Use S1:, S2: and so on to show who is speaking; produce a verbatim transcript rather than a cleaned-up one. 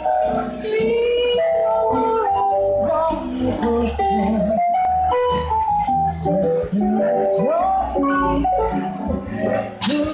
S1: Leave your worries on the postman. Just to let your feet to